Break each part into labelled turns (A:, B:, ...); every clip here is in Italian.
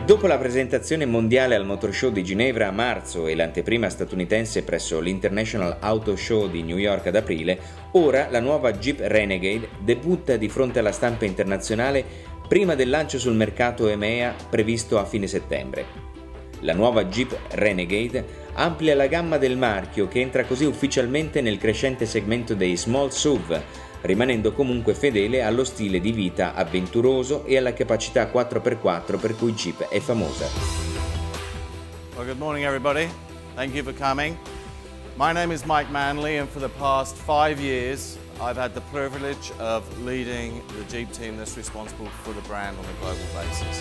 A: Dopo la presentazione mondiale al Motor Show di Ginevra a marzo e l'anteprima statunitense presso l'International Auto Show di New York ad aprile, ora la nuova Jeep Renegade debutta di fronte alla stampa internazionale prima del lancio sul mercato EMEA previsto a fine settembre. La nuova Jeep Renegade amplia la gamma del marchio, che entra così ufficialmente nel crescente segmento dei small SUV, rimanendo comunque fedele allo stile di vita avventuroso e alla capacità 4x4 per cui Jeep è famosa.
B: Well, good morning everybody. Thank you for coming. My name is Mike Manley, and for the past 5 years I've had the privilege of leading the Jeep team that's responsible for the brand on a global basis.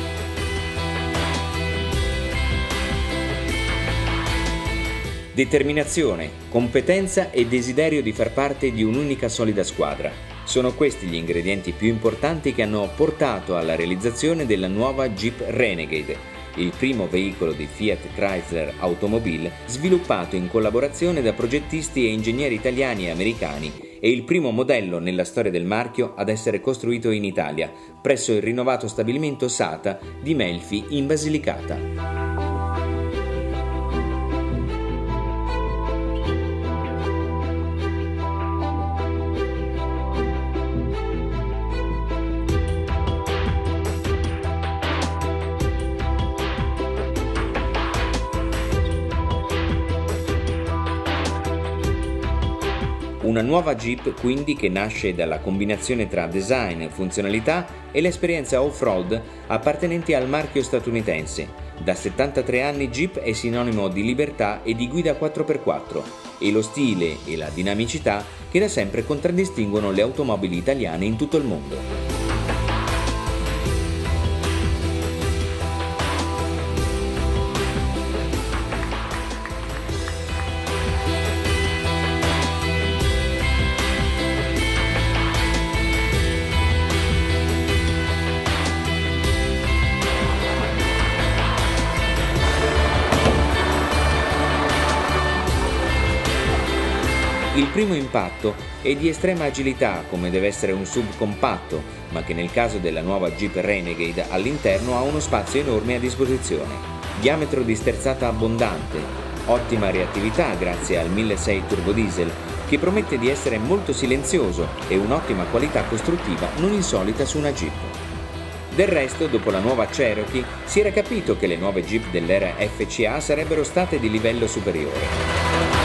A: Determinazione, competenza e desiderio di far parte di un'unica solida squadra. Sono questi gli ingredienti più importanti che hanno portato alla realizzazione della nuova Jeep Renegade, il primo veicolo di Fiat Chrysler Automobile sviluppato in collaborazione da progettisti e ingegneri italiani e americani, e il primo modello nella storia del marchio ad essere costruito in Italia, presso il rinnovato stabilimento SATA di Melfi in Basilicata. Una nuova Jeep quindi che nasce dalla combinazione tra design, funzionalità e l'esperienza off-road appartenenti al marchio statunitense. Da 73 anni Jeep è sinonimo di libertà e di guida 4x4 e lo stile e la dinamicità che da sempre contraddistinguono le automobili italiane in tutto il mondo. Il primo impatto è di estrema agilità, come deve essere un SUV compatto, ma che nel caso della nuova Jeep Renegade all'interno ha uno spazio enorme a disposizione. Diametro di sterzata abbondante, ottima reattività grazie al 1.600 turbodiesel, che promette di essere molto silenzioso, e un'ottima qualità costruttiva non insolita su una Jeep. Del resto, dopo la nuova Cherokee, si era capito che le nuove Jeep dell'era FCA sarebbero state di livello superiore.